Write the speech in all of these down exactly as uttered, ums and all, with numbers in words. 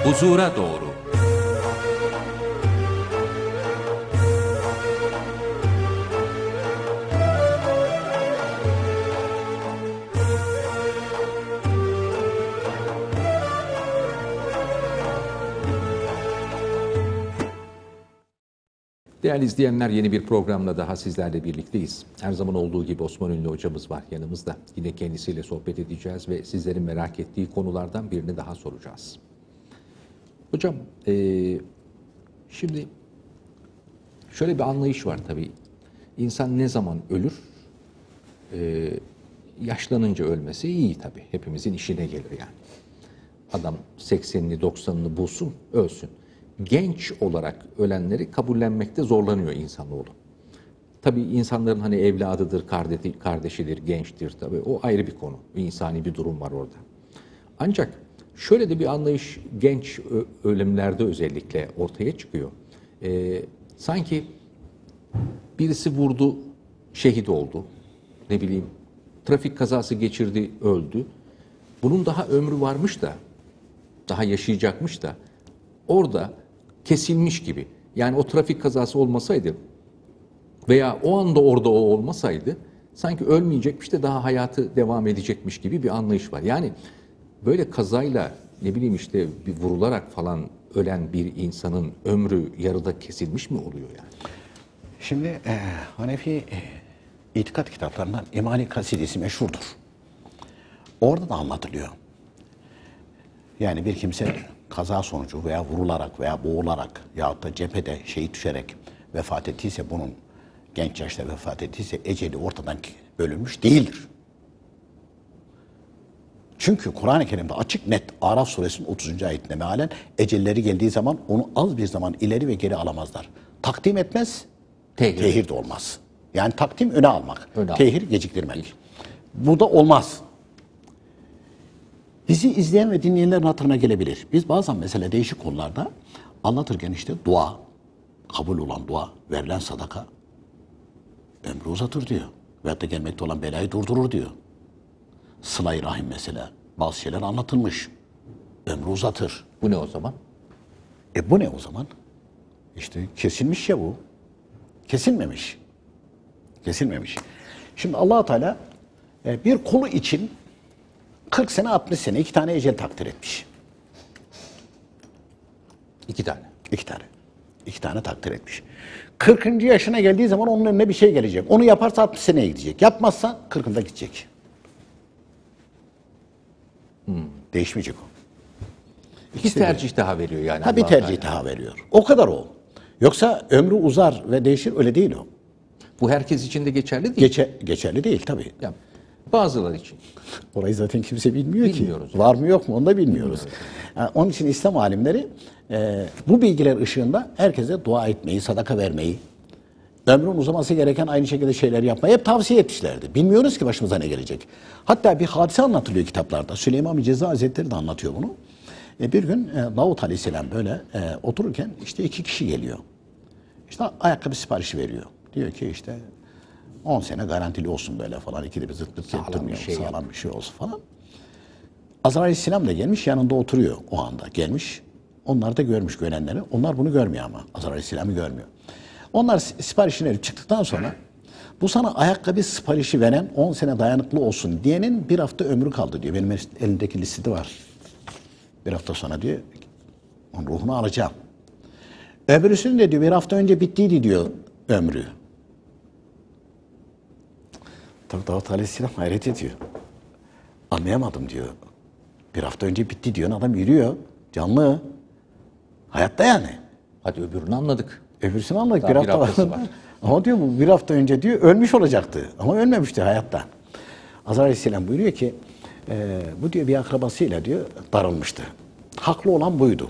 Huzura doğru. Değerli izleyenler, yeni bir programla daha sizlerle birlikteyiz. Her zaman olduğu gibi Osman Ünlü hocamız var yanımızda. Yine kendisiyle sohbet edeceğiz ve sizlerin merak ettiği konulardan birini daha soracağız. Hocam, e, şimdi şöyle bir anlayış var tabii. İnsan ne zaman ölür? E, yaşlanınca ölmesi iyi tabii. Hepimizin işine gelir yani. Adam seksenini doksanını bulsun, ölsün. Genç olarak ölenleri kabullenmekte zorlanıyor insanoğlu. Tabii insanların hani evladıdır, kardeşidir, gençtir tabii. O ayrı bir konu. İnsani bir durum var orada. Ancak şöyle de bir anlayış genç ölümlerde özellikle ortaya çıkıyor. Ee, sanki birisi vurdu, şehit oldu. Ne bileyim, trafik kazası geçirdi, öldü. Bunun daha ömrü varmış da, daha yaşayacakmış da orada kesilmiş gibi. Yani o trafik kazası olmasaydı veya o anda orada o olmasaydı sanki ölmeyecekmiş de daha hayatı devam edecekmiş gibi bir anlayış var. Yani böyle kazayla ne bileyim işte bir vurularak falan ölen bir insanın ömrü yarıda kesilmiş mi oluyor yani? Şimdi e, Hanefi e, itikat kitaplarından İmani Kasidesi meşhurdur. Orada da anlatılıyor. Yani bir kimse kaza sonucu veya vurularak veya boğularak yahut da cephede şehit düşerek vefat ettiyse, bunun genç yaşta vefat ettiyse eceli ortadan bölünmüş değildir. Çünkü Kur'an-ı Kerim'de açık net Araf suresinin otuzuncu ayetinde mealen ecelleri geldiği zaman onu az bir zaman ileri ve geri alamazlar. Takdim etmez, tehir, tehir de olmaz. Yani takdim öne almak, öne tehir al. geciktirmek. Bu da olmaz. Bizi izleyen ve dinleyenlerin hatırına gelebilir. Biz bazen mesela değişik konularda anlatırken işte dua, kabul olan dua, verilen sadaka ömrü uzatır diyor. Veyahut da gelmekte olan belayı durdurur diyor. Sıla-i rahim mesela. Bazı şeyler anlatılmış. Ömrü uzatır. Bu ne o zaman? E bu ne o zaman? İşte kesilmiş ya bu. Kesilmemiş. Kesilmemiş. Şimdi Allah-u Teala bir kulu için kırk sene, altmış sene iki tane ecel takdir etmiş. İki tane. İki tane. İki tane takdir etmiş. kırkıncı yaşına geldiği zaman onun önüne bir şey gelecek. Onu yaparsa altmış seneye gidecek. Yapmazsa kırkında gidecek. Hmm. Değişmeyecek o. İki tercih daha veriyor yani. Ha, bir tercih daha veriyor. O kadar o. Yoksa ömrü uzar ve değişir, öyle değil o. Bu herkes için de geçerli değil. Geçe, geçerli değil tabii. Ya, bazıları için. Orayı zaten kimse bilmiyor Bilmiyoruz ki. Yani. Var mı yok mu onu da bilmiyoruz. Yani onun için İslam alimleri e, bu bilgiler ışığında herkese dua etmeyi, sadaka vermeyi, ömrün uzaması gereken aynı şekilde şeyler yapmayı hep tavsiye etmişlerdi. Bilmiyoruz ki başımıza ne gelecek. Hatta bir hadise anlatılıyor kitaplarda. Süleyman bin Ceza Hazretleri de anlatıyor bunu. E, bir gün e, Davut Aleyhisselam böyle e, otururken işte iki kişi geliyor. İşte ayakkabı siparişi veriyor. Diyor ki işte on sene garantili olsun böyle falan. İkide bir zırt pırt yaptırmıyor. Şey sağlam yap. bir şey olsun falan. Azrail Aleyhisselam da gelmiş, yanında oturuyor o anda. Gelmiş. Onlar da görmüş görenleri. Onlar bunu görmüyor ama. Azrail Aleyhisselam'ı görmüyor. Onlar siparişini verip çıktıktan sonra bu sana ayakkabı siparişi veren on sene dayanıklı olsun diyenin bir hafta ömrü kaldı diyor. Benim elimdeki listede var. Bir hafta sonra diyor onun ruhunu alacağım. Öbürüsünün de diyor bir hafta önce bittiydi diyor ömrü. Tabii Davut Aleyhisselam hayret ediyor. Anlayamadım diyor. Bir hafta önce bitti diyor. Adam yürüyor. Canlı. Hayatta yani. Hadi öbürünü anladık. Öbürsünü anladık. Daha bir, bir hafta var. Ama diyor bu bir hafta önce diyor ölmüş olacaktı. Ama ölmemişti hayatta. Azrail Aleyhisselam buyuruyor ki e, bu diyor bir akrabasıyla diyor darılmıştı. Haklı olan buydu.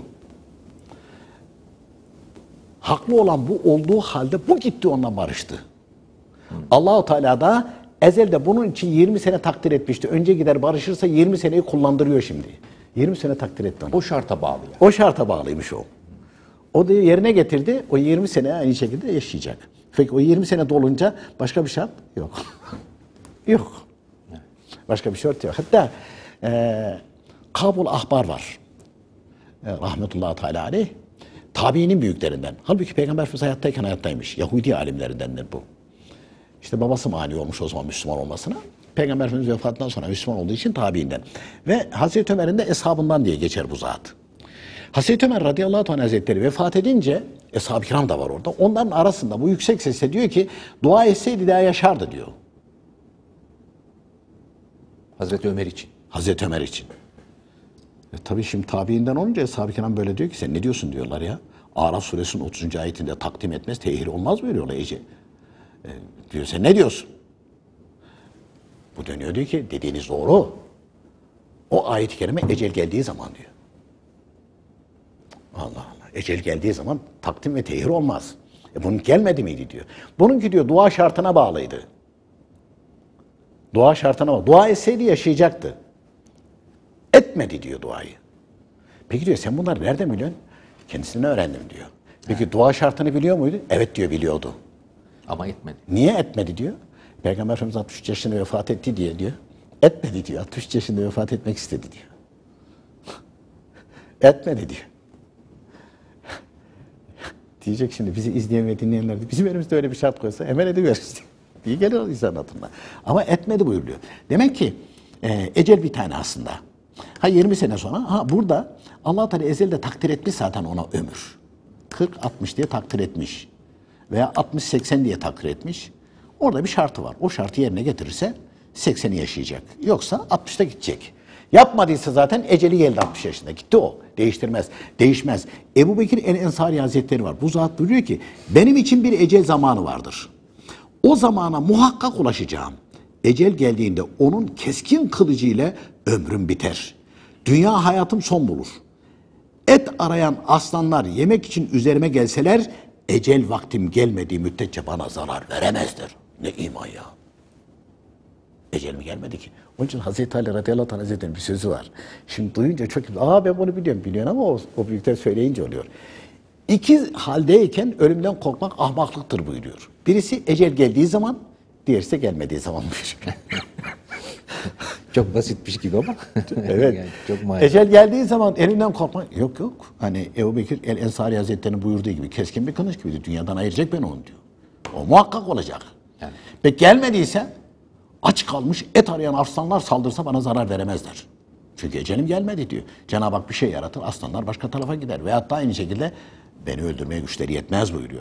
Haklı olan bu olduğu halde bu gitti onunla barıştı. Hmm. Allah-u Teala da ezelde bunun için yirmi sene takdir etmişti. Önce gider barışırsa yirmi seneyi kullandırıyor şimdi. yirmi sene takdir etti onu. O şarta bağlı yani. O şarta bağlıymış o. O da yerine getirdi. O yirmi sene aynı şekilde yaşayacak. Peki o yirmi sene dolunca başka bir şart yok. Yok. Başka bir şart yok. Hatta e, Kabul Ahbar var. e, rahmetullahi teala aleyh tabiinin büyüklerinden. Halbuki Peygamber Efendimiz hayattayken hayattaymış. Yahudi alimlerindendir bu. İşte babası mani olmuş o zaman Müslüman olmasına. Peygamber Efendimiz vefatından sonra Müslüman olduğu için tabiinden. Ve Hazreti Ömer'in de eshabından diye geçer bu zat. Hazreti Ömer radıyallahu anh hazretleri vefat edince, eshab-ı kiram da var orada. Onların arasında bu yüksek sesle diyor ki dua etseydi daha yaşardı diyor. Hazreti Ömer için. Hazreti Ömer için. E tabii şimdi tabiinden olunca eshab-ı kiram böyle diyor ki sen ne diyorsun diyorlar ya. Araf suresinin otuzuncu ayetinde takdim etmez, tehir olmaz buyuruyorlar iyice. E, diyor sen ne diyorsun? Bu dönüyor diyor ki dediğiniz doğru. O ayet-i kerime ecel geldiği zaman diyor. Allah Allah. Ecel geldiği zaman takdim ve tehir olmaz. E bunun gelmedi miydi diyor. Bununki diyor dua şartına bağlıydı. Dua şartına bağlı. Dua etseydi yaşayacaktı. Etmedi diyor duayı. Peki diyor sen bunları nereden biliyorsun? Kendisinden öğrendim diyor. Peki evet. Dua şartını biliyor muydu? Evet diyor biliyordu. Ama etmedi. Niye etmedi diyor. Peygamber Efendimiz altmış üç yaşında vefat etti diye diyor. Etmedi diyor. altmış üç yaşında vefat etmek istedi diyor. Etmedi diyor. Diyecek şimdi bizi izleyen ve dinleyenler de bizim elimizde öyle bir şart koysa hemen ediveririz diye. İyi gelir o insan adına. Ama etmedi buyuruyor. Demek ki e, ecel bir tane aslında. Ha yirmi sene sonra ha burada Allah Teala ezelde takdir etmiş zaten ona ömür. kırk altmış diye takdir etmiş. Veya altmış seksen diye takdir etmiş. Orada bir şartı var. O şartı yerine getirirse sekseni yaşayacak. Yoksa altmışta gidecek. Yapmadıysa zaten eceli geldi altmış yaşında. Gitti o. Değiştirmez. Değişmez. Ebu Bekir el-Ensari Hazretleri var. Bu zat buyuruyor ki benim için bir ecel zamanı vardır. O zamana muhakkak ulaşacağım. Ecel geldiğinde onun keskin kılıcı ile ömrüm biter. Dünya hayatım son bulur. Et arayan aslanlar yemek için üzerime gelseler ecel vaktim gelmediği müddetçe bana zarar veremezler. Ne iman ya. Ecel mi gelmedi ki? Onun için Hazreti Ali radıyallahu anh hazretleri'nin bir sözü var. Şimdi duyunca çok aa ben bunu biliyorum biliyorsun ama o, o büyükler söyleyince oluyor. İki haldeyken ölümden korkmak ahmaklıktır buyuruyor. Birisi ecel geldiği zaman, diğerisi de gelmediği zaman buyuruyor. Çok basitmiş gibi ama. Evet. Yani çok ecel geldiği zaman elinden korkmak yok yok. Hani Ebu Bekir el-Ensari Hazretleri'nin buyurduğu gibi keskin bir kılıç gibiydi. Dünyadan ayıracak ben onu diyor. O muhakkak olacak. Yani. Peki gelmediyse aç kalmış et arayan aslanlar saldırsa bana zarar veremezler. Çünkü ecelim gelmedi diyor. Cenab-ı Hak bir şey yaratır, aslanlar başka tarafa gider. Veyahut da aynı şekilde beni öldürmeye güçleri yetmez buyuruyor.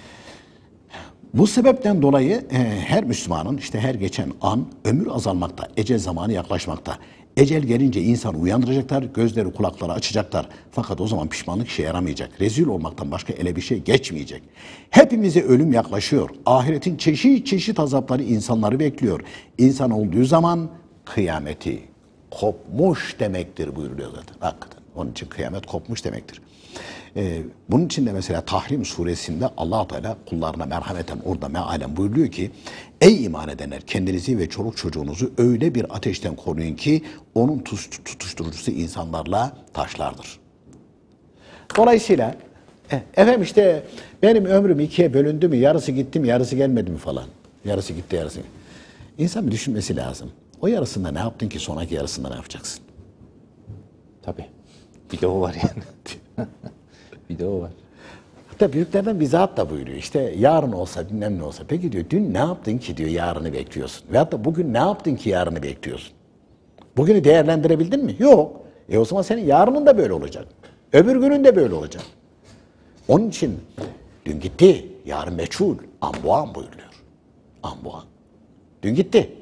Bu sebepten dolayı e, her Müslümanın işte her geçen an ömür azalmakta, ecel zamanı yaklaşmakta. Ecel gelince insanı uyandıracaklar, gözleri kulakları açacaklar. Fakat o zaman pişmanlık işe yaramayacak. Rezil olmaktan başka ele bir şey geçmeyecek. Hepimize ölüm yaklaşıyor. Ahiretin çeşit çeşit azapları insanları bekliyor. İnsan olduğu zaman kıyameti kopmuş demektir buyuruyor zaten. Hakikaten. Onun için kıyamet kopmuş demektir. Ee, bunun için de mesela Tahrim suresinde Allah Teala kullarına merhameten orada mealen buyuruyor ki ey iman edenler kendinizi ve çoluk çocuğunuzu öyle bir ateşten koruyun ki onun tutuşturucusu insanlarla taşlardır. Dolayısıyla e, efendim işte benim ömrüm ikiye bölündü mü yarısı gitti mi yarısı gelmedi mi falan. Yarısı gitti yarısı. İnsan bir düşünmesi lazım. O yarısında ne yaptın ki sonraki yarısında ne yapacaksın? Tabii. Bir de o var yani. Bir de o var. Hatta büyüklerden bir zat da buyuruyor. İşte yarın olsa bilmem ne olsa. Peki diyor dün ne yaptın ki diyor yarını bekliyorsun. Veyahut da bugün ne yaptın ki yarını bekliyorsun. Bugünü değerlendirebildin mi? Yok. E o zaman senin yarının da böyle olacak. Öbür günün de böyle olacak. Onun için dün gitti. Yarın meçhul. Ambuan buyuruyor. Ambuan. Dün gitti.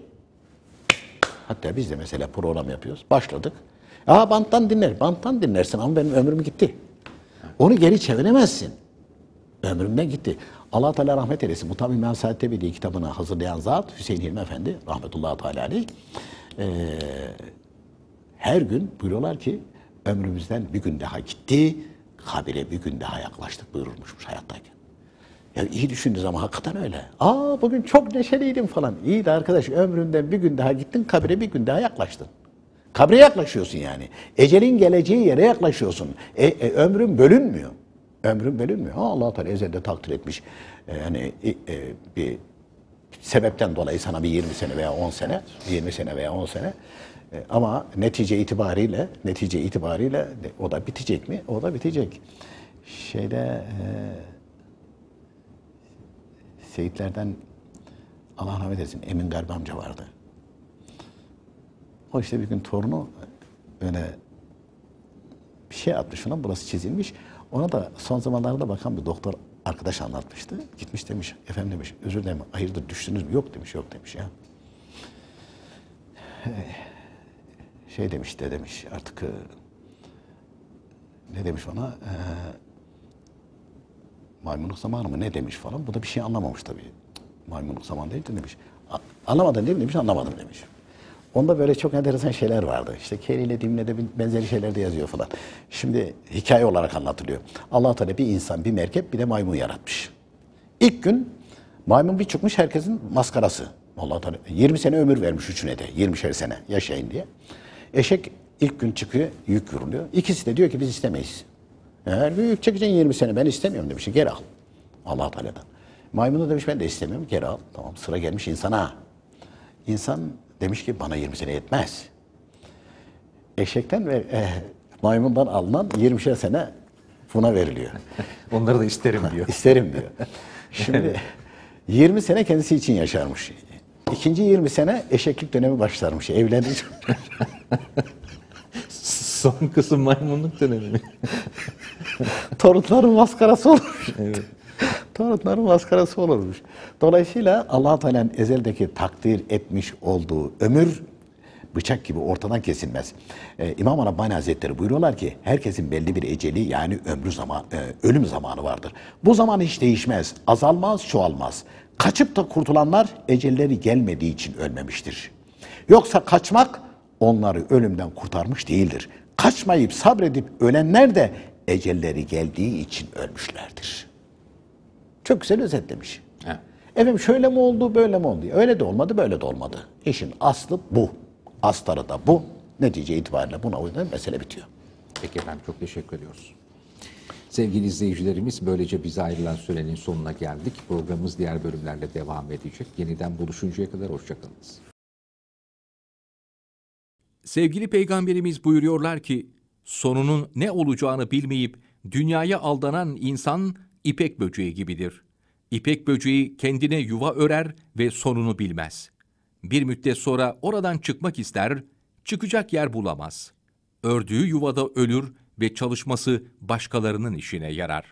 Hatta biz de mesela program yapıyoruz. Başladık. Aa banttan dinler. Banttan dinlersin ama benim ömrüm gitti. Onu geri çeviremezsin. Ömrümden gitti. Allah Teala rahmet eylesin. Mutabbi Mensaat Tebedi kitabını hazırlayan zat Hüseyin Hilmi Efendi rahmetullahi teala aleyh ee, her gün buyuruyorlar ki ömrümüzden bir gün daha gitti, kabire bir gün daha yaklaştık buyurulmuşmuş hayattayken. Ya iyi düşündüğünüz ama hakikaten öyle. Aa bugün çok neşeliydim falan. İyi de arkadaş ömründen bir gün daha gittin, kabire bir gün daha yaklaştın. Kabre yaklaşıyorsun yani. Ecelin geleceği yere yaklaşıyorsun. E, e, ömrün bölünmüyor. Ömrün bölünmüyor. Ha, Allah Teala ezelde takdir etmiş. E, yani e, e, bir sebepten dolayı sana bir yirmi sene veya on sene, yirmi sene veya on sene E, ama netice itibariyle, netice itibariyle de, o da bitecek mi? O da bitecek. Şeyde e, Seyitlerden Allah rahmet eylesin Emin Garbi amca vardı. O işte bir gün torunu öyle bir şey atmış ona, burası çizilmiş. Ona da son zamanlarda bakan bir doktor arkadaş anlatmıştı. Gitmiş demiş, efendim demiş, özür dilerim, hayırdır düştünüz mü? Yok demiş, yok demiş ya. Şey demiş de demiş, artık ne demiş ona, e, maymunluk zamanı mı ne demiş falan. Bu da bir şey anlamamış tabii. Maymunluk zamanı değil de demiş. Anlamadın değil mi demiş, anlamadım demiş. Onda böyle çok enteresan şeyler vardı. İşte Keri ile Dimle de benzeri şeyler de yazıyor falan. Şimdi hikaye olarak anlatılıyor. Allah Teala bir insan, bir merkep, bir de maymun yaratmış. İlk gün maymun bir çıkmış, herkesin maskarası. Allah Teala yirmi sene ömür vermiş üçüne de. yirmişer sene yaşayın diye. Eşek ilk gün çıkıyor, yük yoruluyor. İkisi de diyor ki biz istemeyiz. Eğer bir yük çekeceksin yirmi sene, ben istemiyorum demiş. Geri al. Allah Teala'dan. Maymun da demiş ben de istemiyorum, geri al. Tamam, sıra gelmiş insana. İnsan demiş ki bana yirmi sene yetmez. Eşekten ve e, maymundan alınan yirmişer sene buna veriliyor. Onları da isterim diyor. İsterim diyor. Şimdi yirmi sene kendisi için yaşarmış. İkinci yirmi sene eşeklik dönemi başlarmış. Evlendiği Son kısım maymunluk dönemi mi? torunların maskarası olurmuş. Evet. Torunların maskarası olurmuş. Dolayısıyla Allah-u Teala'nın ezeldeki takdir etmiş olduğu ömür bıçak gibi ortadan kesilmez. Ee, İmam Rabbani Hazretleri buyuruyorlar ki herkesin belli bir eceli yani ömrü zaman, e, ölüm zamanı vardır. Bu zaman hiç değişmez, azalmaz, çoğalmaz. Kaçıp da kurtulanlar ecelleri gelmediği için ölmemiştir. Yoksa kaçmak onları ölümden kurtarmış değildir. Kaçmayıp sabredip ölenler de ecelleri geldiği için ölmüşlerdir. Çok güzel özetlemiş. Evet. Efendim şöyle mi oldu, böyle mi oldu? Öyle de olmadı, böyle de olmadı. İşin aslı bu. Astarı da bu. Netice itibariyle buna uygun mesele bitiyor. Peki efendim, çok teşekkür ediyoruz. Sevgili izleyicilerimiz, böylece bize ayrılan sürenin sonuna geldik. Programımız diğer bölümlerle devam edecek. Yeniden buluşuncaya kadar hoşçakalınız. Sevgili Peygamberimiz buyuruyorlar ki, sonunun ne olacağını bilmeyip dünyaya aldanan insan ipek böceği gibidir. İpek böceği kendine yuva örer ve sonunu bilmez. Bir müddet sonra oradan çıkmak ister, çıkacak yer bulamaz. Ördüğü yuvada ölür ve çalışması başkalarının işine yarar.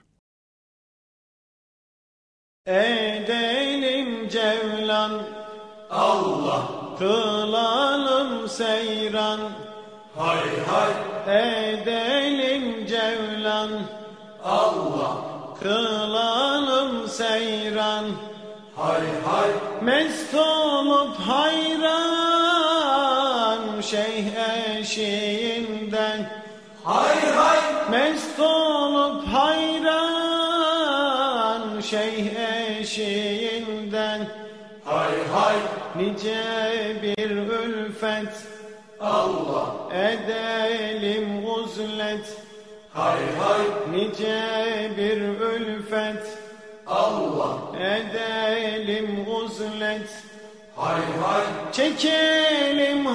Edelim cevlan Allah, kılalım seyran, hay hay. Edelim cevlan Allah, kılalım seyran, hay hay. Mest olup hayran şeyh eşiğinden, hay hay. Mest olup hayran şeyh eşiğinden, hay hay. Nice bir ülfet Allah, edelim uzlet, hay hay. Nice bir ülfet Allah, edelim uzlet, hay hay. Çekelim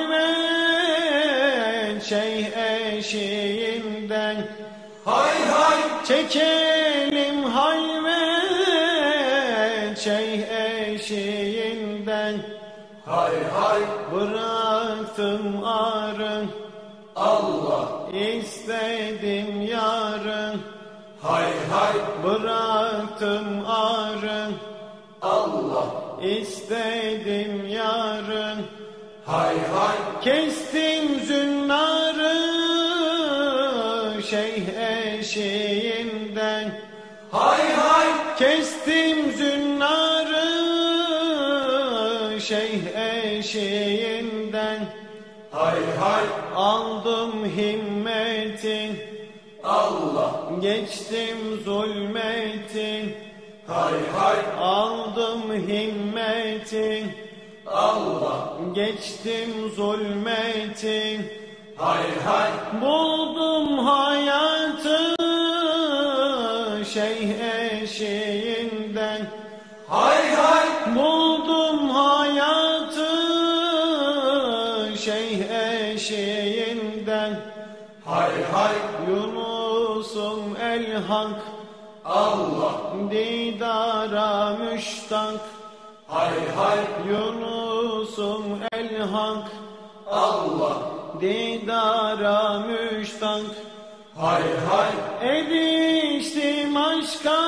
hayret şeyh eşiğinden, hay hay. Çekelim hayret şeyh eşiğinden, hay hay. Bıraktım arın Allah, istedim yarın, hay hay. Bıraktım arın Allah, istedim yarın, hay hay. Kestim zünnarı şeyh eşiğinden, hay hay. Kestim zünnarı şeyh eşiğinden, hay hay. Aldım himmetin Allah, geçtim zulmetin, hay hay. Aldım himmetin Allah, geçtim zulmetin, hay hay. Buldum hayatı şeyh eşiğinden, hay hay. Buldum hayatı şeyh Hay hay. Yunus'um el hak. Allah. Didara müştak. Hay hay. Yunus'um el hak. Allah. Didara müştak. Hay hay. Eriştim aşka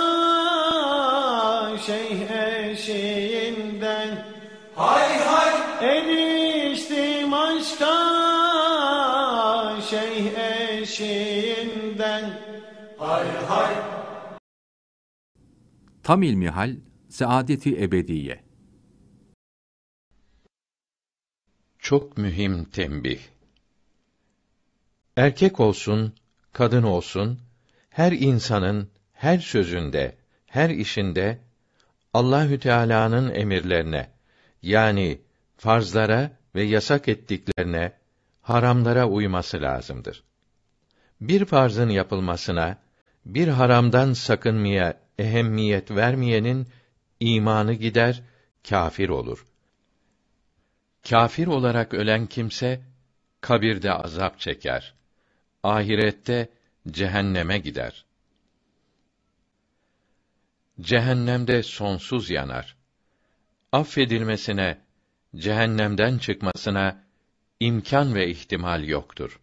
şeyh eşiğinden. Hay hay. Eriştim aşka şeyh eşiğinden. Hay hay. Tam ilmihal, saadeti ebediye. Çok mühim tembih. Erkek olsun, kadın olsun, her insanın her sözünde, her işinde Allahü Teala'nın emirlerine, yani farzlara ve yasak ettiklerine, haramlara uyması lazımdır. Bir farzın yapılmasına, bir haramdan sakınmaya ehemmiyet vermeyenin imanı gider, kâfir olur. Kâfir olarak ölen kimse kabirde azap çeker. Ahirette cehenneme gider. Cehennemde sonsuz yanar. Affedilmesine, cehennemden çıkmasına imkan ve ihtimal yoktur.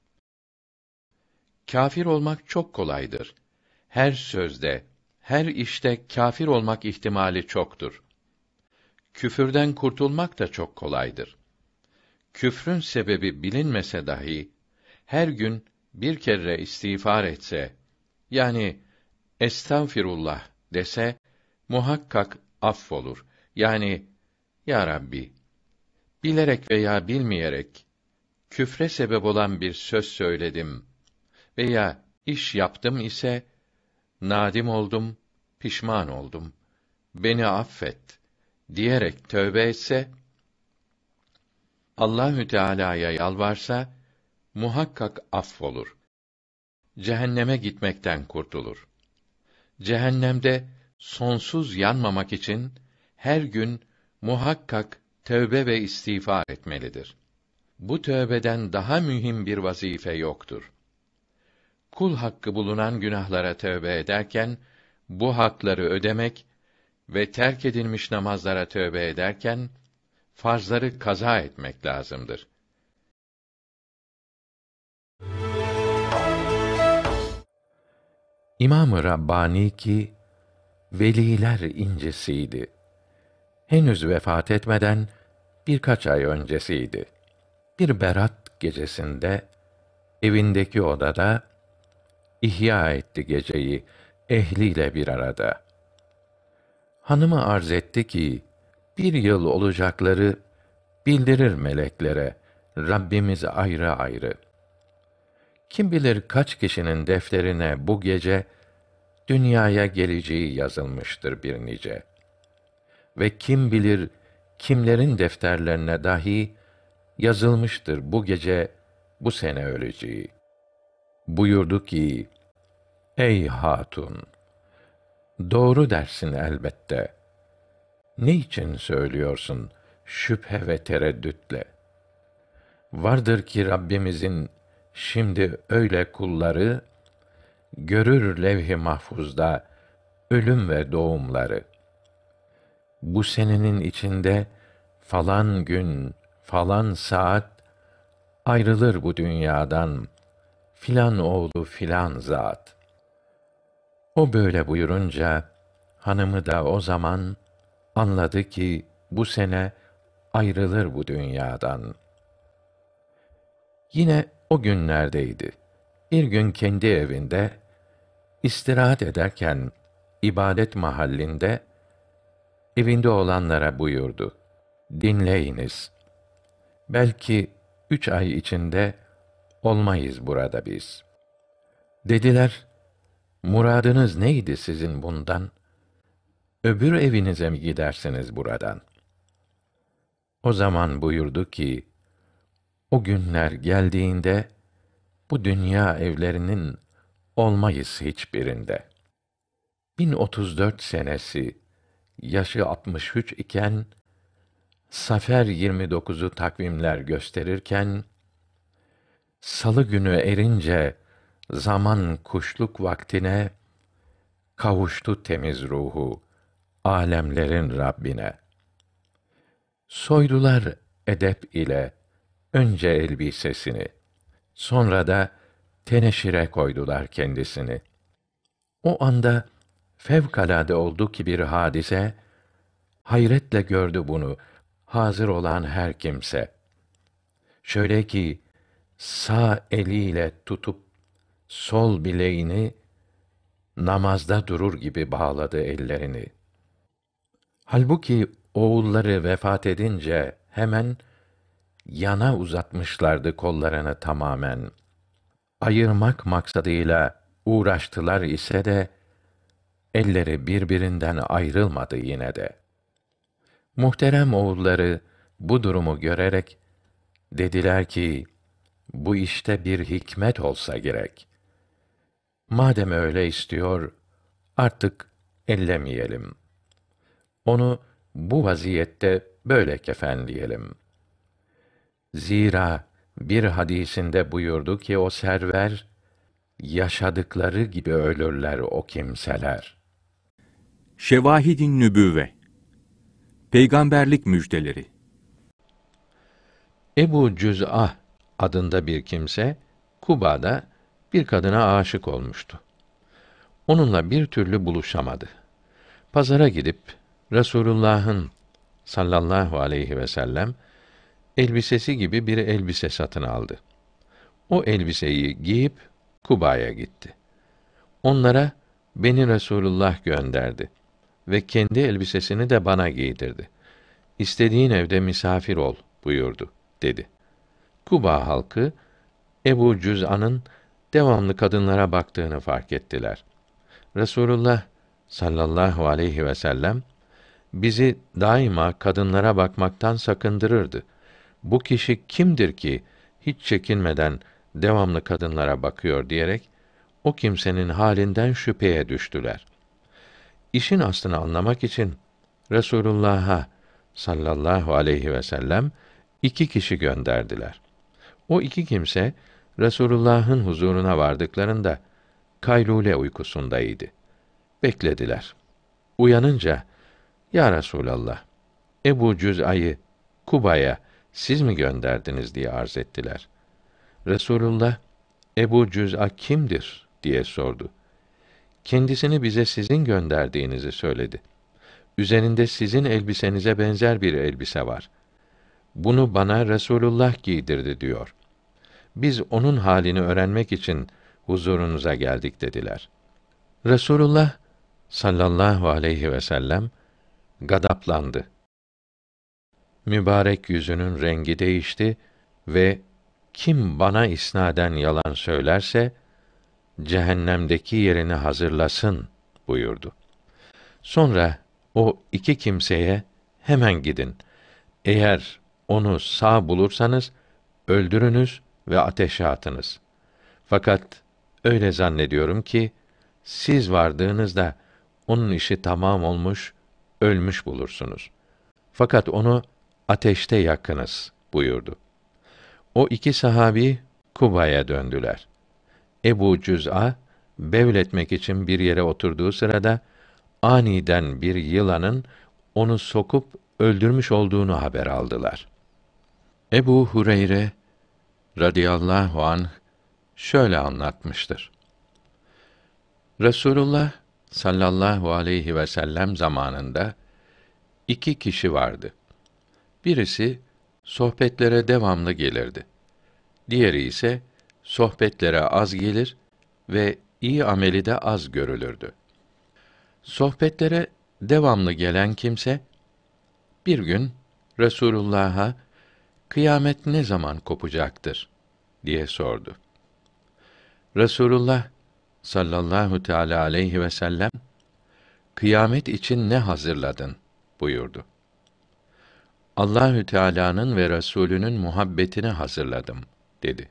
Kâfir olmak çok kolaydır. Her sözde, her işte kâfir olmak ihtimali çoktur. Küfürden kurtulmak da çok kolaydır. Küfrün sebebi bilinmese dahi, her gün bir kere istiğfar etse, yani estağfirullah dese, muhakkak affolur. Yani, ya Rabbi, bilerek veya bilmeyerek, küfre sebep olan bir söz söyledim veya iş yaptım ise, nadim oldum, pişman oldum, beni affet diyerek tövbe etse, Allahü Teala'ya yalvarsa, muhakkak affolur. Cehenneme gitmekten kurtulur. Cehennemde sonsuz yanmamak için her gün muhakkak tövbe ve istiğfar etmelidir. Bu tövbeden daha mühim bir vazife yoktur. Kul hakkı bulunan günahlara tövbe ederken bu hakları ödemek ve terk edilmiş namazlara tövbe ederken farzları kaza etmek lazımdır. İmam-ı Rabbani ki veliler incisiydi. Henüz vefat etmeden birkaç ay öncesiydi. Bir berat gecesinde evindeki odada ihya etti geceyi ehliyle bir arada. Hanımı arz etti ki bir yıl olacakları bildirir meleklere Rabbimiz ayrı ayrı. Kim bilir kaç kişinin defterine bu gece dünyaya geleceği yazılmıştır bir nice. Ve kim bilir kimlerin defterlerine dahi yazılmıştır bu gece bu sene öleceği. Buyurdu ki, ey hatun, doğru dersin elbette. Ne için söylüyorsun şüphe ve tereddütle? Vardır ki Rabbimizin şimdi öyle kulları, görür levh-i mahfuzda ölüm ve doğumları. Bu senenin içinde falan gün, falan saat ayrılır bu dünyadan filan oğlu filan zat. O böyle buyurunca hanımı da o zaman anladı ki bu sene ayrılır bu dünyadan. Yine o günlerdeydi. Bir gün kendi evinde istirahat ederken ibadet mahallinde evinde olanlara buyurdu. Dinleyiniz. Belki üç ay içinde olmayız burada biz. Dediler, muradınız neydi sizin bundan? Öbür evinize mi gidersiniz buradan? O zaman buyurdu ki, o günler geldiğinde, bu dünya evlerinin olmayız hiçbirinde. bin otuz dört senesi, yaşı altmış üç iken, Safer yirmi dokuzu takvimler gösterirken, Salı günü erince zaman kuşluk vaktine, kavuştu temiz ruhu alemlerin Rabbine. Soydular edep ile önce elbisesini, sonra da teneşire koydular kendisini. O anda fevkalade oldu ki bir hadise, hayretle gördü bunu hazır olan her kimse. Şöyle ki, sağ eliyle tutup sol bileğini, namazda durur gibi bağladı ellerini. Halbuki oğulları vefat edince hemen yana uzatmışlardı kollarını tamamen. Ayırmak maksadıyla uğraştılar ise de elleri birbirinden ayrılmadı yine de. Muhterem oğulları bu durumu görerek dediler ki, bu işte bir hikmet olsa gerek. Madem öyle istiyor, artık ellemeyelim. Onu bu vaziyette böyle kefenleyelim. Zira bir hadisinde buyurdu ki o server, yaşadıkları gibi ölürler o kimseler. Şevahid-i Nübüvve. Peygamberlik müjdeleri. Ebu Cüz'ah adında bir kimse, Kuba'da bir kadına aşık olmuştu. Onunla bir türlü buluşamadı. Pazara gidip, Resulullah'ın sallallahu aleyhi ve sellem, elbisesi gibi bir elbise satın aldı. O elbiseyi giyip, Kuba'ya gitti. Onlara, beni Resulullah gönderdi ve kendi elbisesini de bana giydirdi. İstediğin evde misafir ol buyurdu, dedi. Kuba halkı, Ebu Cüz'an'ın devamlı kadınlara baktığını fark ettiler. Resulullah sallallahu aleyhi ve sellem, bizi daima kadınlara bakmaktan sakındırırdı. Bu kişi kimdir ki, hiç çekinmeden devamlı kadınlara bakıyor diyerek, o kimsenin halinden şüpheye düştüler. İşin aslını anlamak için, Resulullah'a sallallahu aleyhi ve sellem, iki kişi gönderdiler. O iki kimse, Resulullah'ın huzuruna vardıklarında, kaylule uykusundaydı. Beklediler. Uyanınca, ya Resûlallah, Ebu Cüz'ayı Kuba'ya siz mi gönderdiniz diye arz ettiler. Resulullah, Ebu Cüz'a kimdir diye sordu. Kendisini bize sizin gönderdiğinizi söyledi. Üzerinde sizin elbisenize benzer bir elbise var. Bunu bana Resulullah giydirdi diyor. Biz onun halini öğrenmek için huzurunuza geldik dediler. Resulullah sallallahu aleyhi ve sellem gadaplandı. Mübarek yüzünün rengi değişti ve kim bana isnaden yalan söylerse cehennemdeki yerini hazırlasın buyurdu. Sonra o iki kimseye hemen gidin. Eğer onu sağ bulursanız öldürünüz ve ateşe atınız. Fakat öyle zannediyorum ki siz vardığınızda onun işi tamam olmuş, ölmüş bulursunuz. Fakat onu ateşte yakınız buyurdu. O iki sahabi Kuba'ya döndüler. Ebu Cüz'a bevletmek için bir yere oturduğu sırada aniden bir yılanın onu sokup öldürmüş olduğunu haber aldılar. Ebu Hureyre radıyallahu anh şöyle anlatmıştır. Resulullah sallallahu aleyhi ve sellem zamanında iki kişi vardı. Birisi sohbetlere devamlı gelirdi. Diğeri ise sohbetlere az gelir ve iyi ameli de az görülürdü. Sohbetlere devamlı gelen kimse bir gün Resulullah'a kıyamet ne zaman kopacaktır diye sordu. Resulullah sallallahu teâlâ aleyhi ve sellem kıyamet için ne hazırladın buyurdu. Allahü Teala'nın ve Resulünün muhabbetini hazırladım dedi.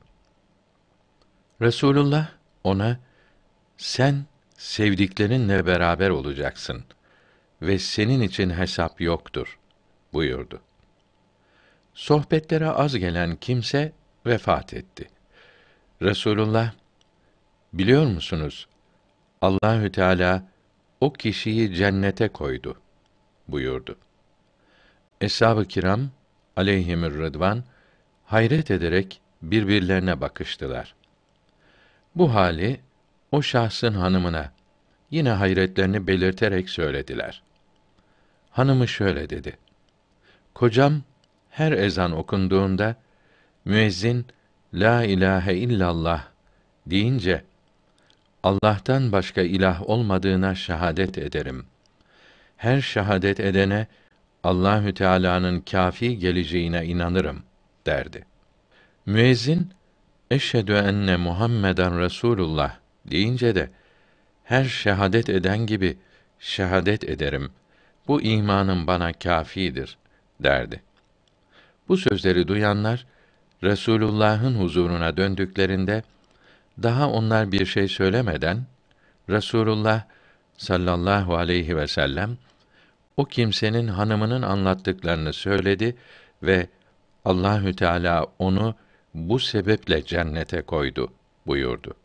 Resulullah ona sen sevdiklerinle beraber olacaksın ve senin için hesap yoktur buyurdu. Sohbetlere az gelen kimse vefat etti. Resulullah, biliyor musunuz? Allahü Teala o kişiyi cennete koydu buyurdu. Eshab-ı kiram aleyhimür rıdvan hayret ederek birbirlerine bakıştılar. Bu hali o şahsın hanımına yine hayretlerini belirterek söylediler. Hanımı şöyle dedi: Kocam her ezan okunduğunda müezzin la ilahe illallah deyince Allah'tan başka ilah olmadığına şahadet ederim. Her şahadet edene Allahü Teala'nın kâfi geleceğine inanırım derdi. Müezzin eşhedü enne Muhammeden Resulullah deyince de her şehadet eden gibi şehadet ederim. Bu imanım bana kâfidir derdi. Bu sözleri duyanlar Resulullah'ın huzuruna döndüklerinde daha onlar bir şey söylemeden Resulullah sallallahu aleyhi ve sellem o kimsenin hanımının anlattıklarını söyledi ve Allahü Teala onu bu sebeple cennete koydu buyurdu.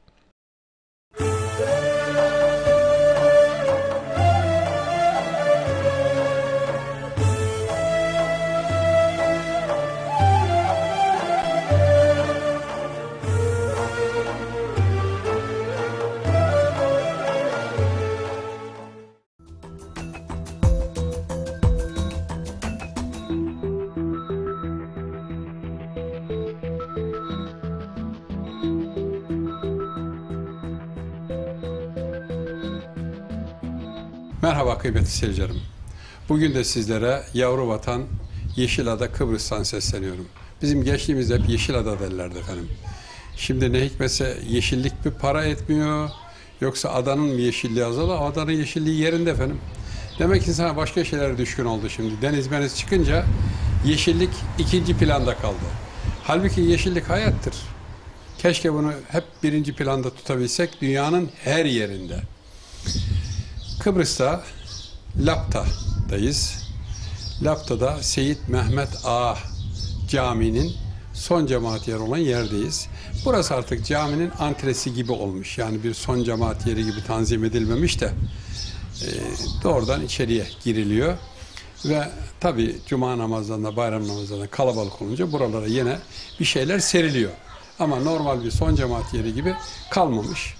Merhaba kıymetli seyircilerim. Bugün de sizlere yavru vatan Yeşilada, Kıbrıs'tan sesleniyorum. Bizim gençliğimizde hep Yeşilada derlerdi efendim. Şimdi ne hikmetse yeşillik bir para etmiyor. Yoksa adanın mı yeşilliği azalıyor? Adanın yeşilliği yerinde efendim. Demek ki insana başka şeylere düşkün oldu şimdi. Deniz meniz çıkınca yeşillik ikinci planda kaldı. Halbuki yeşillik hayattır. Keşke bunu hep birinci planda tutabilsek dünyanın her yerinde. Kıbrıs'ta Lapta'dayız. Lapta'da Seyyid Mehmet Ağa Camii'nin son cemaat yeri olan yerdeyiz. Burası artık caminin antresi gibi olmuş. Yani bir son cemaat yeri gibi tanzim edilmemiş de e, doğrudan içeriye giriliyor. Ve tabi cuma namazlarında, bayram namazlarında kalabalık olunca buralara yine bir şeyler seriliyor. Ama normal bir son cemaat yeri gibi kalmamış.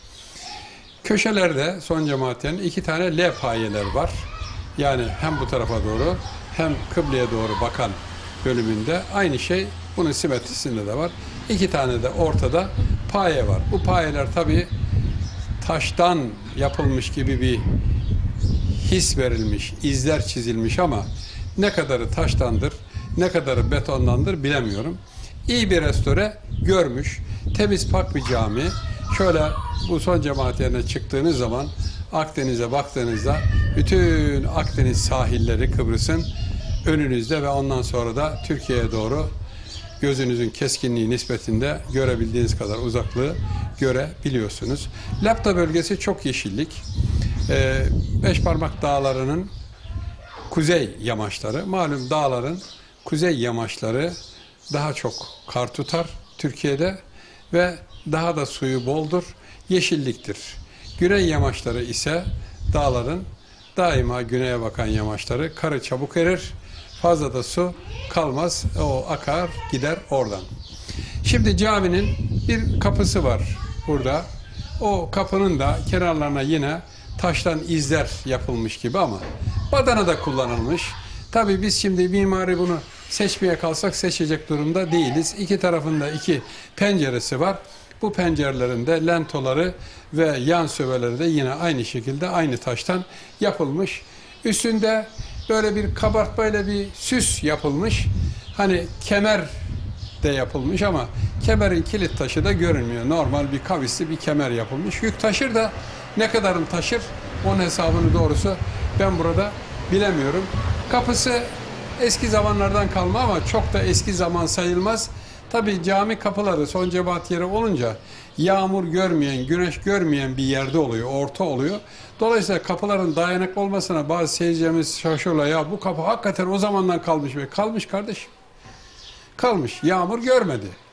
Köşelerde son cemaatlerin iki tane L payeler var. Yani hem bu tarafa doğru hem kıbleye doğru bakan bölümünde aynı şey bunun simetrisinde de var. İki tane de ortada paye var. Bu payeler tabii taştan yapılmış gibi bir his verilmiş, izler çizilmiş ama ne kadarı taştandır, ne kadarı betondandır bilemiyorum. İyi bir restore görmüş, temiz pak bir cami. Şöyle bu son cemaat yerine çıktığınız zaman Akdeniz'e baktığınızda bütün Akdeniz sahilleri Kıbrıs'ın önünüzde ve ondan sonra da Türkiye'ye doğru gözünüzün keskinliği nispetinde görebildiğiniz kadar uzaklığı görebiliyorsunuz. Lapta bölgesi çok yeşillik. Ee, Beşparmak Dağları'nın kuzey yamaçları, malum dağların kuzey yamaçları daha çok kar tutar Türkiye'de ve daha da suyu boldur, yeşilliktir. Güney yamaçları ise dağların daima güneye bakan yamaçları, karı çabuk erir, fazla da su kalmaz, o akar gider oradan. Şimdi caminin bir kapısı var burada. O kapının da kenarlarına yine taştan izler yapılmış gibi ama badana da kullanılmış. Tabii biz şimdi mimari bunu seçmeye kalsak seçecek durumda değiliz. İki tarafında iki penceresi var. Bu pencerelerin de lentoları ve yan söveleri de yine aynı şekilde aynı taştan yapılmış. Üstünde böyle bir kabartmayla bir süs yapılmış. Hani kemer de yapılmış ama kemerin kilit taşı da görünmüyor. Normal bir kavisli bir kemer yapılmış. Yük taşır da ne kadarını taşır onun hesabını doğrusu ben burada bilemiyorum. Kapısı eski zamanlardan kalma ama çok da eski zaman sayılmaz. Tabi cami kapıları son cemaat yeri olunca yağmur görmeyen, güneş görmeyen bir yerde oluyor, orta oluyor. Dolayısıyla kapıların dayanıklı olmasına bazı seyircilerimiz şaşırıyorlar. Ya bu kapı hakikaten o zamandan kalmış mı? Kalmış kardeşim. Kalmış. Yağmur görmedi.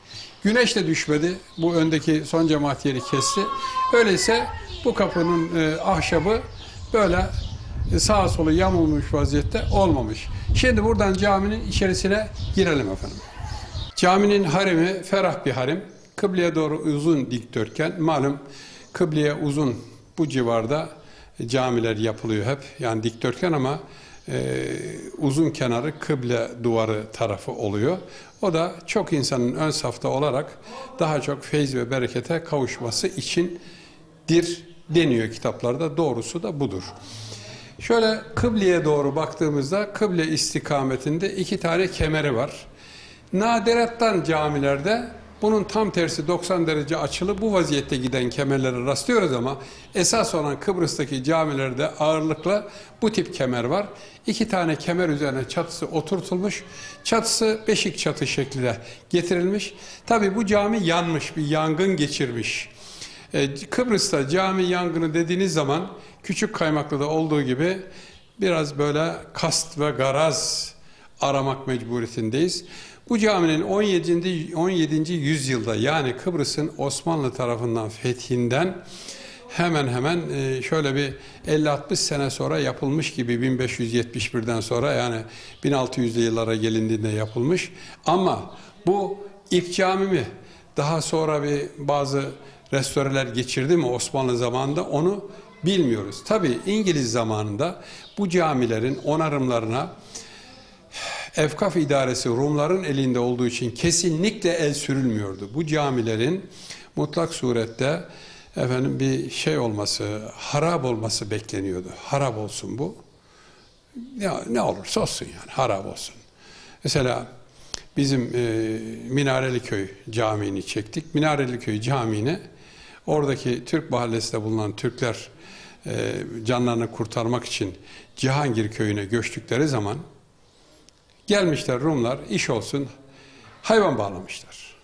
Güneş de düşmedi. Bu öndeki son cemaat yeri kesti. Öyleyse bu kapının e, ahşabı böyle e, sağa sola yamulmuş vaziyette olmamış. Şimdi buradan caminin içerisine girelim efendim. Caminin haremi ferah bir harem. Kıbleye doğru uzun dikdörtgen. Malum kıbleye uzun bu civarda camiler yapılıyor hep. Yani dikdörtgen ama e, uzun kenarı kıble duvarı tarafı oluyor. O da çok insanın ön safta olarak daha çok feyz ve berekete kavuşması içindir deniyor kitaplarda. Doğrusu da budur. Şöyle kıbleye doğru baktığımızda kıble istikametinde iki tane kemeri var. Nadirattan camilerde bunun tam tersi doksan derece açılı bu vaziyette giden kemerlere rastlıyoruz ama esas olan Kıbrıs'taki camilerde ağırlıkla bu tip kemer var. İki tane kemer üzerine çatısı oturtulmuş. Çatısı beşik çatı şeklinde getirilmiş. Tabi bu cami yanmış, bir yangın geçirmiş. Ee, Kıbrıs'ta cami yangını dediğiniz zaman Küçük Kaymaklı'da olduğu gibi biraz böyle kast ve garaz aramak mecburiyetindeyiz. Bu caminin on yedinci yüzyılda yani Kıbrıs'ın Osmanlı tarafından fethinden hemen hemen şöyle bir elli altmış sene sonra yapılmış gibi bin beş yüz yetmiş birden sonra yani bin altı yüzlü yıllara gelindiğinde yapılmış. Ama bu ilk cami mi? Daha sonra bir bazı restoreler geçirdi mi Osmanlı zamanında onu bilmiyoruz. Tabii İngiliz zamanında bu camilerin onarımlarına Efkaf İdaresi Rumların elinde olduğu için kesinlikle el sürülmüyordu. Bu camilerin mutlak surette efendim bir şey olması, harap olması bekleniyordu. Harap olsun bu. Ya ne olursa olsun yani harap olsun. Mesela bizim e, Minareliköy Camii'ni çektik. Minareliköy Camii'ne oradaki Türk mahallesinde bulunan Türkler e, canlarını kurtarmak için Cihangir Köyü'ne göçtükleri zaman gelmişler Rumlar, iş olsun, hayvan bağlamışlar.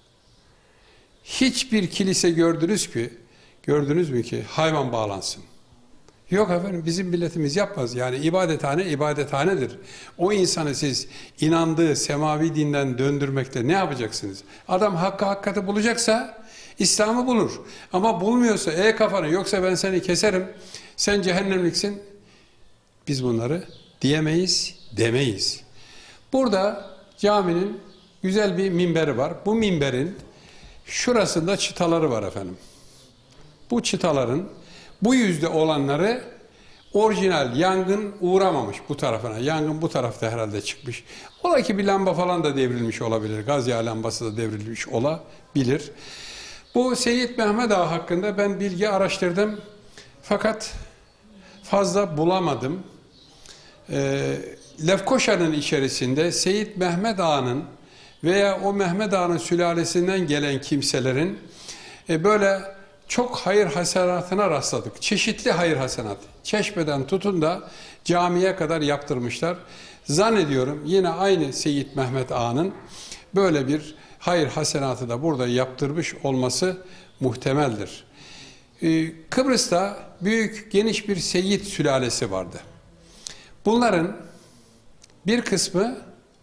Hiçbir kilise gördünüz ki, gördünüz mü ki hayvan bağlansın? Yok efendim, bizim milletimiz yapmaz. Yani ibadethane ibadethanedir. O insanı siz inandığı semavi dinden döndürmekte ne yapacaksınız? Adam hakkı hakikati bulacaksa İslam'ı bulur. Ama bulmuyorsa ey kafanı yoksa ben seni keserim, sen cehennemliksin. Biz bunları diyemeyiz, demeyiz. Burada caminin güzel bir minberi var. Bu minberin şurasında çıtaları var efendim. Bu çıtaların bu yüzde olanları orijinal, yangın uğramamış bu tarafına. Yangın bu tarafta herhalde çıkmış. Ola ki bir lamba falan da devrilmiş olabilir. Gaz yağı lambası da devrilmiş olabilir. Bu Seyyid Mehmet Ağa hakkında ben bilgi araştırdım. Fakat fazla bulamadım. Ee, Lefkoşa'nın içerisinde Seyyid Mehmet Ağa'nın veya o Mehmet Ağa'nın sülalesinden gelen kimselerin e, böyle çok hayır hasenatına rastladık. Çeşitli hayır hasenat. Çeşmeden tutun da camiye kadar yaptırmışlar. Zannediyorum yine aynı Seyyid Mehmet Ağa'nın böyle bir hayır hasenatı da burada yaptırmış olması muhtemeldir. Ee, Kıbrıs'ta büyük geniş bir Seyyid sülalesi vardı. Bunların bir kısmı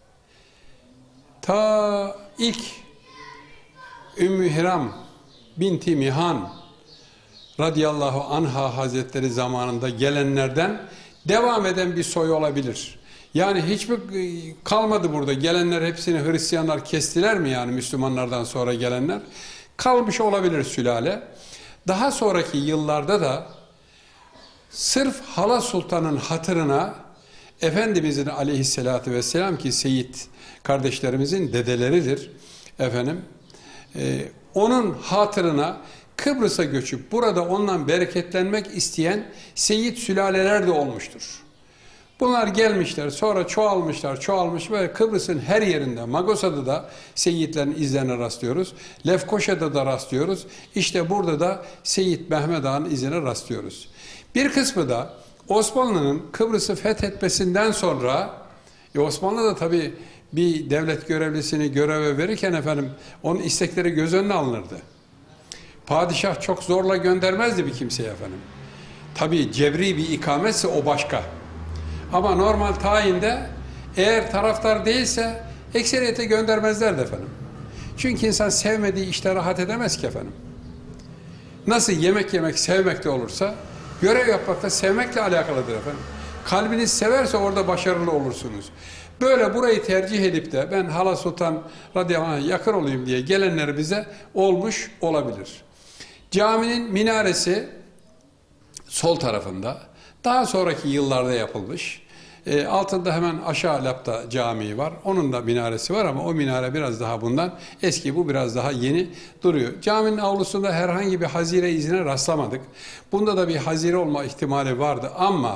ta ilk Ümmü Hiram binti Mihan radıyallahu anha hazretleri zamanında gelenlerden devam eden bir soy olabilir. Yani hiçbir kalmadı burada. Gelenler hepsini Hristiyanlar kestiler mi yani Müslümanlardan sonra gelenler? Kalmış olabilir sülale. Daha sonraki yıllarda da sırf Hala Sultan'ın hatırına Efendimizin aleyhissalatü vesselam ki Seyyid kardeşlerimizin dedeleridir efendim. Ee, onun hatırına Kıbrıs'a göçüp burada ondan bereketlenmek isteyen Seyyid sülaleler de olmuştur. Bunlar gelmişler, sonra çoğalmışlar, çoğalmış ve Kıbrıs'ın her yerinde, Magosa'da da Seyyidlerin izlerine rastlıyoruz. Lefkoşa'da da rastlıyoruz. İşte burada da Seyyid Mehmet Ağa'nın izine rastlıyoruz. Bir kısmı da Osmanlı'nın Kıbrıs'ı fethetmesinden sonra, e Osmanlı da tabii bir devlet görevlisini göreve verirken efendim onun istekleri göz önüne alınırdı. Padişah çok zorla göndermezdi bir kimseye efendim. Tabii cebri bir ikametse o başka. Ama normal tayinde eğer taraftar değilse ekseriyete göndermezlerdi efendim. Çünkü insan sevmediği işte rahat edemez ki efendim. Nasıl yemek yemek sevmekte olursa, görev yapmak da sevmekle alakalıdır efendim. Kalbiniz severse orada başarılı olursunuz. Böyle burayı tercih edip de ben Hala Sultan radıyallahu anh'a yakın olayım diye gelenler bize olmuş olabilir. Caminin minaresi sol tarafında. Daha sonraki yıllarda yapılmış. E, altında hemen aşağı lapta camii var. Onun da minaresi var ama o minare biraz daha bundan eski, bu biraz daha yeni duruyor. Caminin avlusunda herhangi bir hazire izine rastlamadık. Bunda da bir hazire olma ihtimali vardı ama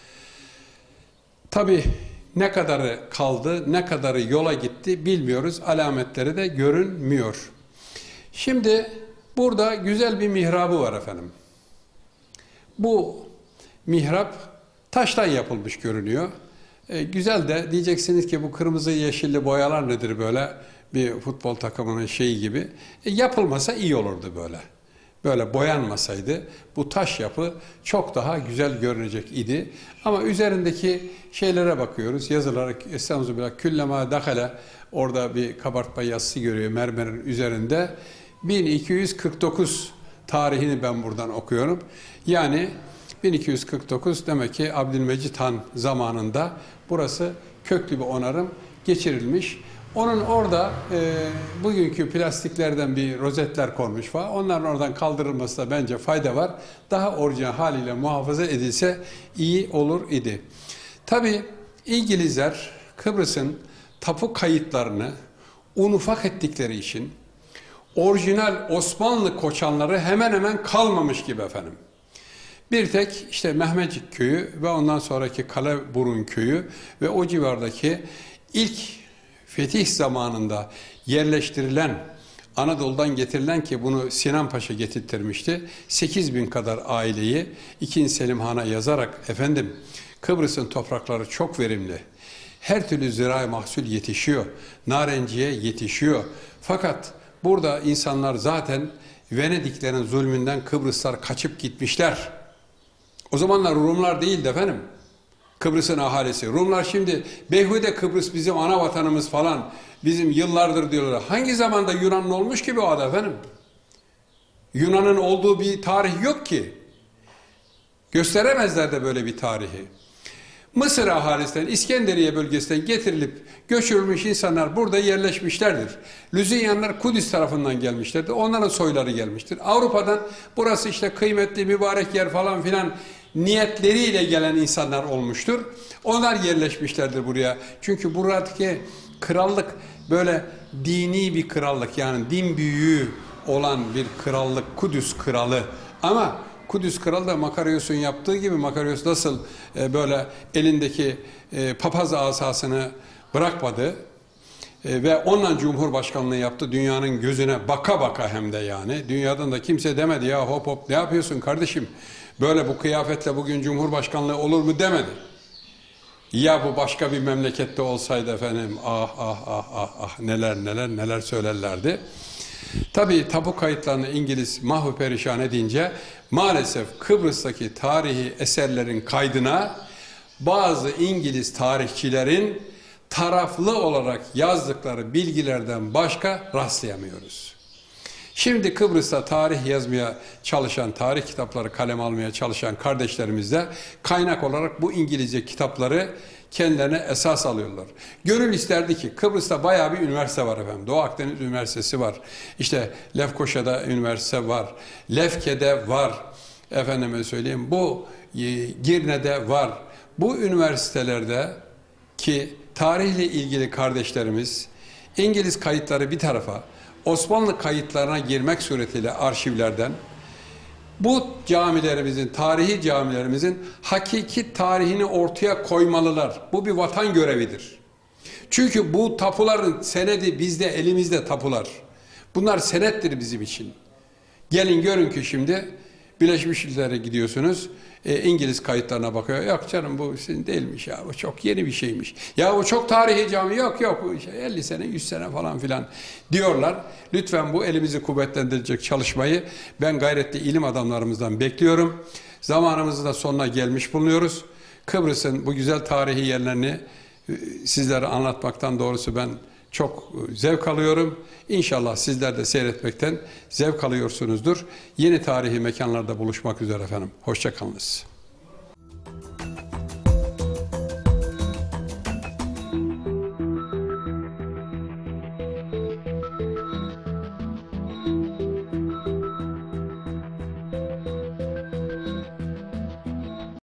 tabii ne kadarı kaldı, ne kadarı yola gitti bilmiyoruz. Alametleri de görünmüyor. Şimdi burada güzel bir mihrabı var efendim. Bu mihrap taştan yapılmış görünüyor. E, güzel de diyeceksiniz ki bu kırmızı yeşilli boyalar nedir böyle bir futbol takımının şeyi gibi. E, yapılmasa iyi olurdu böyle. Böyle boyanmasaydı bu taş yapı çok daha güzel görünecek idi. Ama üzerindeki şeylere bakıyoruz. Yazılara estağfurullah küllema dakale, orada bir kabartma yazısı görüyor mermerin üzerinde. bin iki yüz kırk dokuz tarihini ben buradan okuyorum. Yani bin iki yüz kırk dokuz demek ki Abdülmecit Han zamanında burası köklü bir onarım geçirilmiş. Onun orada e, bugünkü plastiklerden bir rozetler konmuş falan. Onların oradan kaldırılmasında bence fayda var. Daha orijinal haliyle muhafaza edilse iyi olur idi. Tabii İngilizler Kıbrıs'ın tapu kayıtlarını un ufak ettikleri için orijinal Osmanlı koçanları hemen hemen kalmamış gibi efendim. Bir tek işte Mehmecik köyü ve ondan sonraki Kaleburun köyü ve o civardaki ilk fetih zamanında yerleştirilen, Anadolu'dan getirilen ki bunu Sinan Paşa getirttirmişti. sekiz bin kadar aileyi ikinci. Selim Han'a yazarak efendim Kıbrıs'ın toprakları çok verimli. Her türlü zirai mahsul yetişiyor. Narenciye yetişiyor. Fakat burada insanlar zaten Venediklerin zulmünden Kıbrıslar kaçıp gitmişler. O zamanlar Rumlar değildi efendim. Kıbrıs'ın ahalisi. Rumlar şimdi beyhude Kıbrıs bizim ana vatanımız falan, bizim yıllardır diyorlar. Hangi zamanda Yunan'ın olmuş ki bu adı efendim? Yunan'ın olduğu bir tarih yok ki. Gösteremezler de böyle bir tarihi. Mısır ahalisinden, İskenderiye bölgesinden getirilip göçürülmüş insanlar burada yerleşmişlerdir. Lüzyenyanlar Kudüs tarafından gelmişlerdir. Onların soyları gelmiştir. Avrupa'dan burası işte kıymetli mübarek yer falan filan niyetleriyle gelen insanlar olmuştur. Onlar yerleşmişlerdir buraya. Çünkü buradaki krallık böyle dini bir krallık, yani din büyüğü olan bir krallık, Kudüs kralı. Ama Kudüs kralı da Makarios'un yaptığı gibi, Makarios nasıl e, böyle elindeki e, papaz asasını bırakmadı e, ve onunla cumhurbaşkanlığı yaptı, dünyanın gözüne baka baka hem de yani. Dünyadan da kimse demedi ya hop hop ne yapıyorsun kardeşim, böyle bu kıyafetle bugün cumhurbaşkanlığı olur mu demedi. Ya bu başka bir memlekette olsaydı efendim ah ah ah ah ah neler neler neler söylerlerdi. Tabii tapu kayıtlarını İngiliz mahvu perişan edince maalesef Kıbrıs'taki tarihi eserlerin kaydına bazı İngiliz tarihçilerin taraflı olarak yazdıkları bilgilerden başka rastlayamıyoruz. Şimdi Kıbrıs'ta tarih yazmaya çalışan, tarih kitapları kalem almaya çalışan kardeşlerimiz de kaynak olarak bu İngilizce kitapları kendilerine esas alıyorlar. Gönül isterdi ki Kıbrıs'ta bayağı bir üniversite var efendim. Doğu Akdeniz Üniversitesi var. İşte Lefkoşa'da üniversite var. Lefke'de var. Efendime söyleyeyim bu Girne'de var. Bu üniversitelerde ki tarihle ilgili kardeşlerimiz İngiliz kayıtları bir tarafa, Osmanlı kayıtlarına girmek suretiyle arşivlerden bu camilerimizin, tarihi camilerimizin hakiki tarihini ortaya koymalılar. Bu bir vatan görevidir. Çünkü bu tapuların senedi bizde, elimizde tapular. Bunlar senettir bizim için. Gelin görün ki şimdi Birleşmiş Milletler'e gidiyorsunuz, e, İngiliz kayıtlarına bakıyor. Yok canım bu sizin değilmiş ya, bu çok yeni bir şeymiş. Ya bu çok tarihi cami, yok yok bu işte elli sene, yüz sene falan filan diyorlar. Lütfen bu elimizi kuvvetlendirecek çalışmayı ben gayretli ilim adamlarımızdan bekliyorum. Zamanımızın da sonuna gelmiş bulunuyoruz. Kıbrıs'ın bu güzel tarihi yerlerini e, sizlere anlatmaktan doğrusu ben çok zevk alıyorum. İnşallah sizler de seyretmekten zevk alıyorsunuzdur. Yeni tarihi mekanlarda buluşmak üzere efendim. Hoşça kalınız.